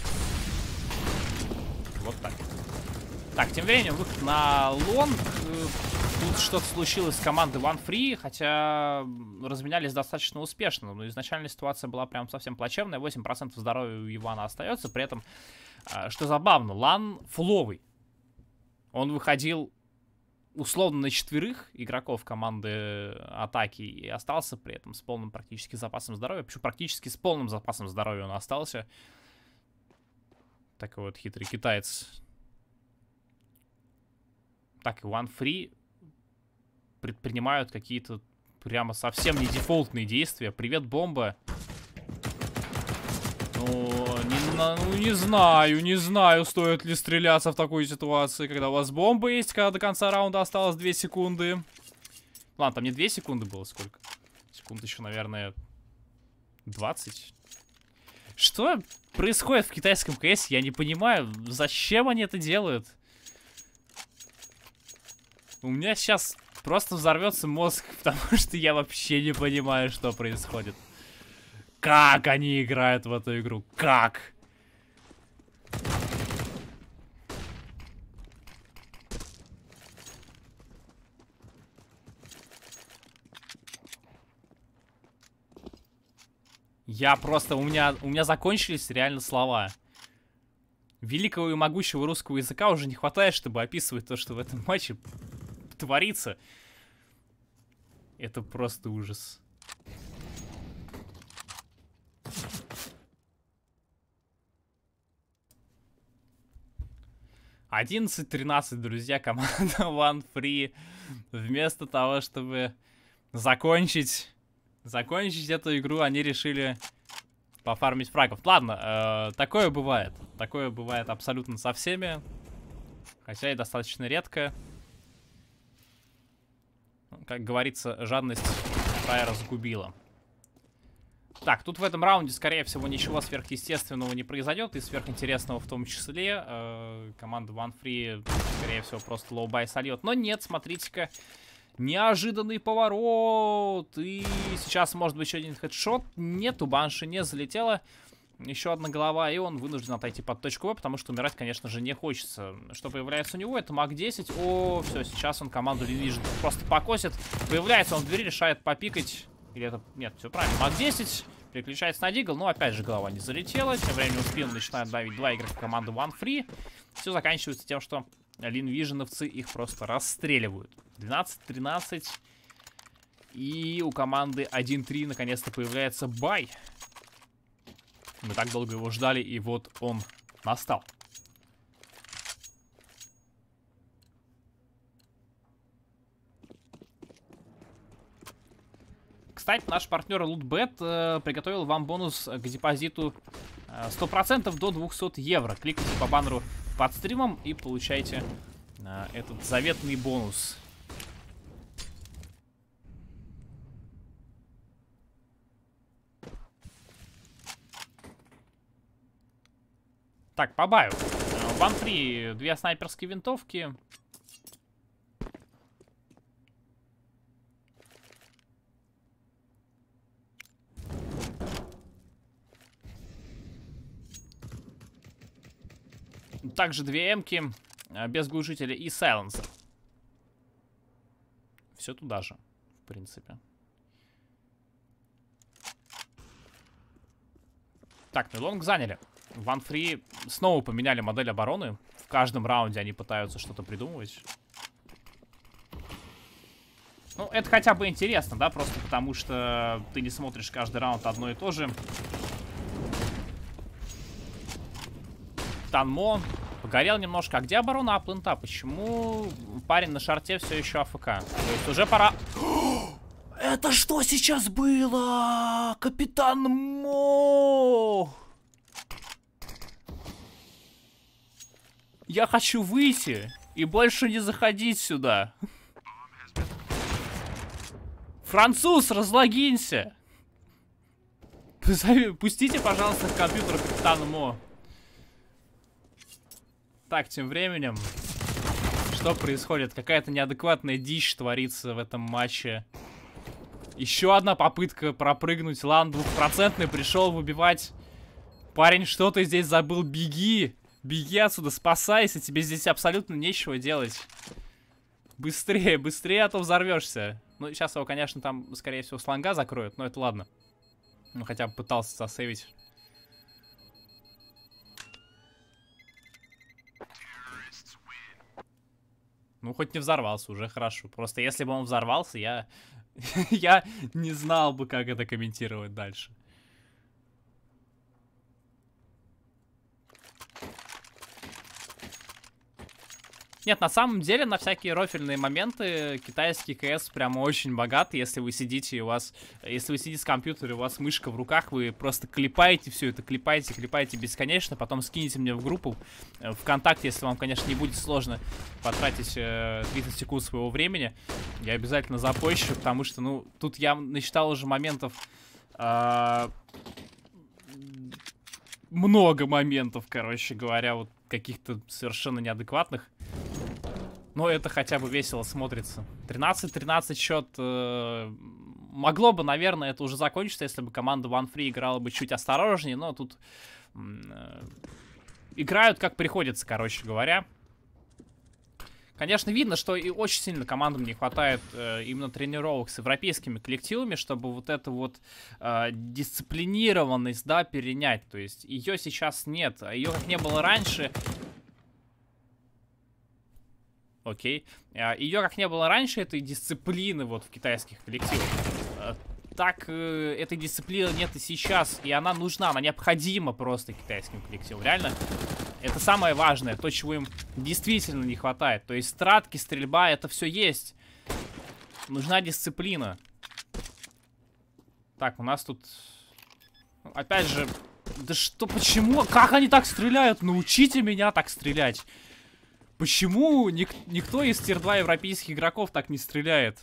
Вот так. Так, тем временем выход на лонг. Тут что-то случилось с командой OneFree, хотя разменялись достаточно успешно. Но изначальная ситуация была прям совсем плачевная. восемь процентов здоровья у Ивана остается. При этом, что забавно, Лан фуловый. Он выходил условно на четверых игроков команды атаки и остался при этом с полным практически запасом здоровья. Почему практически с полным запасом здоровья он остался? Такой вот хитрый китаец. Так, и OneFree предпринимают какие-то прямо совсем не дефолтные действия. Привет, бомба. Ну не, ну, не знаю, не знаю, стоит ли стреляться в такой ситуации, когда у вас бомба есть, когда до конца раунда осталось две секунды. Ладно, там не две секунды было, сколько? Секунд еще, наверное, двадцать. Что происходит в китайском КС, я не понимаю. Зачем они это делают? У меня сейчас просто взорвется мозг, потому что я вообще не понимаю, что происходит. Как они играют в эту игру? Как? Я просто... У меня, у меня закончились реально слова. Великого и могучего русского языка уже не хватает, чтобы описывать то, что в этом матче творится. Это просто ужас. одиннадцать тринадцать, друзья, команда OneFree. Вместо того, чтобы закончить, закончить эту игру, они решили пофармить фрагов. Ладно, э, такое бывает. Такое бывает абсолютно со всеми. Хотя и достаточно редко. Как говорится, жадность фраера сгубила. Так, тут в этом раунде, скорее всего, ничего сверхъестественного не произойдет. И сверхинтересного в том числе. Э, команда OneFree, скорее всего, просто лоу-бай сольет. Но нет, смотрите-ка. Неожиданный поворот. И сейчас может быть еще один хедшот. Нет, у Банши не залетело. Еще одна голова, и он вынужден отойти под точку В, потому что умирать, конечно же, не хочется. Что появляется у него? Это маг десять. О, все, сейчас он команду Линвижн просто покосит. Появляется он в двери, решает попикать. Или это... Нет, все правильно. маг десять переключается на Дигл, но опять же голова не залетела. Тем временем в спину начинают давить два игрока команды OneFree. Все заканчивается тем, что линвиженовцы их просто расстреливают. двенадцать тринадцать. И у команды один три наконец-то появляется бай. Мы так долго его ждали, и вот он настал. Кстати, наш партнер Lootbet э, приготовил вам бонус к депозиту э, сто процентов до двухсот евро. Кликните по баннеру под стримом и получайте а, этот заветный бонус. Так, по баю. В One Free две снайперские винтовки. Также две эмки без глушителя и сайленсер. Все туда же, в принципе. Так, ну и лонг заняли. В One Free снова поменяли модель обороны. В каждом раунде они пытаются что-то придумывать. Ну, это хотя бы интересно, да? Просто потому что ты не смотришь каждый раунд одно и то же. Танмо погорел немножко. А где оборона аплента? Почему парень на шарте все еще АФК? То есть уже пора... Это что сейчас было? Капитан Мо! Я хочу выйти и больше не заходить сюда. Француз, разлогинься. Пустите, пожалуйста, в компьютер капитана Мо. Так, тем временем, что происходит? Какая-то неадекватная дичь творится в этом матче. Еще одна попытка пропрыгнуть. Лан двухпроцентный пришел выбивать. Парень, что ты здесь забыл? Беги! Беги отсюда, спасайся, тебе здесь абсолютно нечего делать. Быстрее, быстрее, а то взорвешься. Ну, сейчас его, конечно, там, скорее всего, слонга закроют, но это ладно. Ну, хотя бы пытался засейвить. Ну, хоть не взорвался, уже хорошо. Просто если бы он взорвался, я... я не знал бы, как это комментировать дальше. Нет, на самом деле, на всякие рофельные моменты китайский КС прямо очень богат. Если вы сидите и у вас... Если вы сидите с компьютера, у вас мышка в руках, вы просто клепаете все это, клепаете, клепаете бесконечно, потом скинете мне в группу ВКонтакте, если вам, конечно, не будет сложно потратить э, тридцать секунд своего времени. Я обязательно запощу, потому что, ну, тут я насчитал уже моментов... Э, много моментов, короче говоря, вот каких-то совершенно неадекватных. Но это хотя бы весело смотрится. тринадцать тринадцать счет. Э, могло бы, наверное, это уже закончиться, если бы команда One Free играла бы чуть осторожнее. Но тут э, играют как приходится, короче говоря. Конечно, видно, что и очень сильно командам не хватает э, именно тренировок с европейскими коллективами, чтобы вот эту вот э, дисциплинированность, да, перенять. То есть ее сейчас нет. Ее как не было раньше... Окей. Ее как не было раньше, этой дисциплины вот в китайских коллективах. Так э, этой дисциплины нет и сейчас. И она нужна, она необходима просто китайским коллективам. Реально, это самое важное, то, чего им действительно не хватает. То есть стратки, стрельба, это все есть. Нужна дисциплина. Так, у нас тут... Опять же... Да что, почему? Как они так стреляют? Научите меня так стрелять. Почему ник никто из тир два европейских игроков так не стреляет?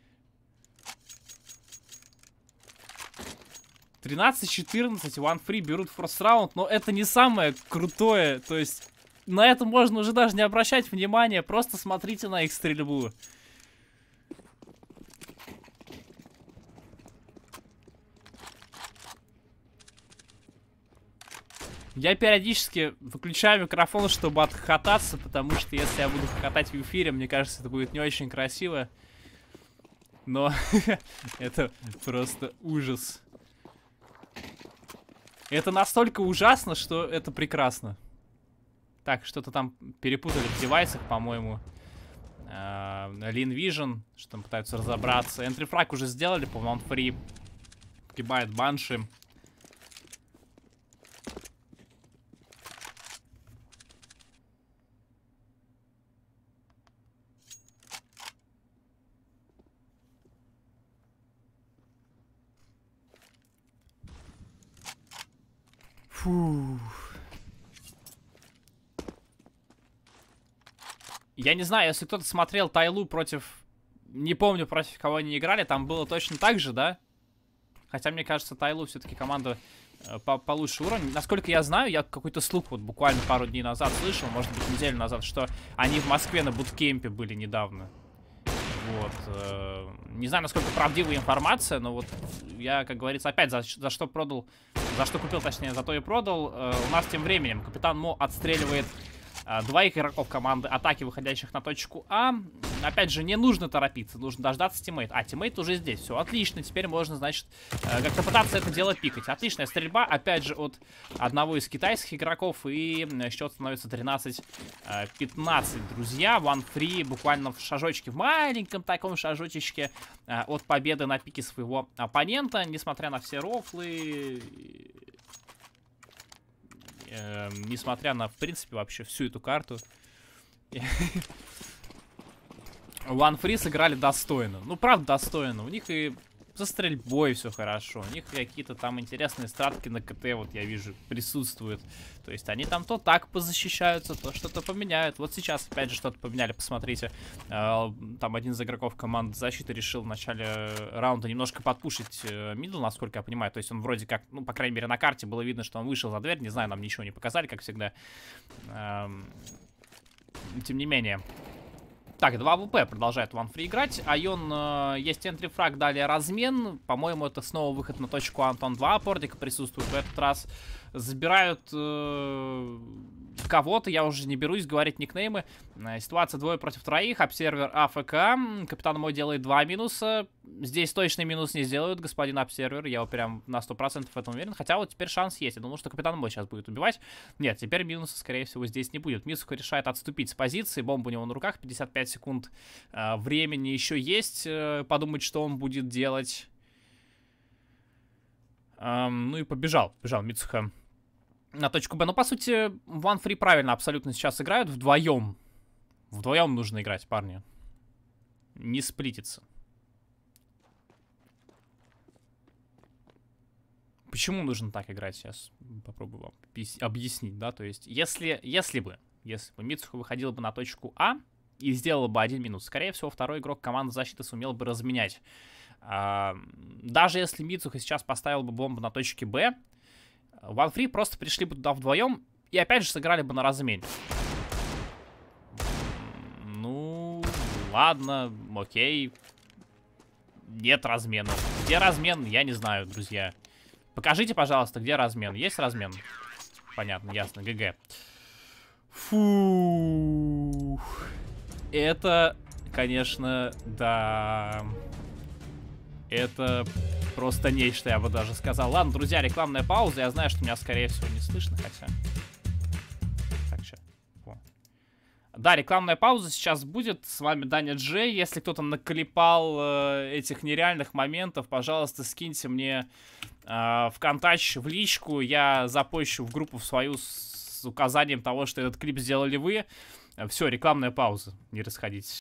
тринадцать четырнадцать, One Free берут форс раунд, но это не самое крутое. То есть на это можно уже даже не обращать внимания, просто смотрите на их стрельбу. Я периодически выключаю микрофон, чтобы отхохотаться, потому что если я буду хохотать в эфире, мне кажется, это будет не очень красиво. Но это просто ужас. Это настолько ужасно, что это прекрасно. Так, что-то там перепутали в девайсах, по-моему. Лин Vision, что там пытаются разобраться. Entry Frag уже сделали, по One Free. Погибает Банши. Фу. Я не знаю, если кто-то смотрел Тайлу против... Не помню, против кого они играли, там было точно так же, да? Хотя, мне кажется, Тайлу все-таки команда э, по получше уровня. Насколько я знаю, я какой-то слух вот буквально пару дней назад слышал, может быть, неделю назад, что они в Москве на буткемпе были недавно. Вот. Э, не знаю, насколько правдивая информация, но вот я, как говорится, опять за, за что продал, за что купил, точнее, за то и продал. Э, у нас тем временем Капитан Мо отстреливает э, двоих игроков команды атаки, выходящих на точку А. Опять же, не нужно торопиться, нужно дождаться тиммейт. А, тиммейт уже здесь, все, отлично. Теперь можно, значит, э, как-то пытаться это дело пикать. Отличная стрельба, опять же, от одного из китайских игроков. И счет становится тринадцать пятнадцать, друзья. One Free буквально в шажочке, в маленьком таком шажочечке э, от победы на пике своего оппонента. Несмотря на все рофлы, э, несмотря на, в принципе, вообще всю эту карту. One Free сыграли достойно. Ну, правда, достойно. У них и со стрельбой все хорошо. У них какие-то там интересные стратки на КТ, вот я вижу, присутствуют. То есть они там то так позащищаются, то что-то поменяют. Вот сейчас опять же что-то поменяли, посмотрите. Э, там один из игроков команды защиты решил в начале раунда немножко подпушить э, мидл, насколько я понимаю. То есть он вроде как, ну, по крайней мере, на карте было видно, что он вышел за дверь. Не знаю, нам ничего не показали, как всегда. Э, тем не менее... Так, два АВП продолжает One Free играть. Айон, э, есть энтрифраг, далее размен. По-моему, это снова выход на точку Антон два. Портик присутствует в этот раз. Забирают э, кого-то, я уже не берусь говорить никнеймы. Э, ситуация двое против троих. Обсервер АФК. Капитан мой делает два минуса. Здесь точный минус не сделают, господин обсервер. Я прям на сто процентов в этом уверен. Хотя вот теперь шанс есть. Я думал, что капитан мой сейчас будет убивать. Нет, теперь минуса, скорее всего, здесь не будет. Мицуха решает отступить с позиции. Бомба у него на руках. пятьдесят пять секунд э, времени еще есть. Э, подумать, что он будет делать. Эм, ну и побежал. Побежал Мицуха на точку Б. Но, по сути, One Free правильно абсолютно сейчас играют вдвоем. Вдвоем нужно играть, парни. Не сплититься. Почему нужно так играть? Сейчас попробую вам объяснить, да, то есть, если, если бы, если бы Мицуха выходил бы на точку А и сделал бы один минус, скорее всего, второй игрок команды защиты сумел бы разменять. А, даже если Мицуха сейчас поставил бы бомбу на точке Б, One Free просто пришли бы туда вдвоем и опять же сыграли бы на размене. Ну, ладно, окей. Нет размена. Где размен, я не знаю, друзья. Покажите, пожалуйста, где размен. Есть размен? Понятно, ясно, ГГ. Фу. Это, конечно, да. Это просто нечто, я бы даже сказал. Ладно, друзья, рекламная пауза. Я знаю, что меня, скорее всего, не слышно, хотя... Так, сейчас. Да, рекламная пауза сейчас будет. С вами Даня Джей. Если кто-то наклепал э, этих нереальных моментов, пожалуйста, скиньте мне э, ВКонтакте в личку. Я запощу в группу в свою с указанием того, что этот клип сделали вы. Все, рекламная пауза. Не расходитесь.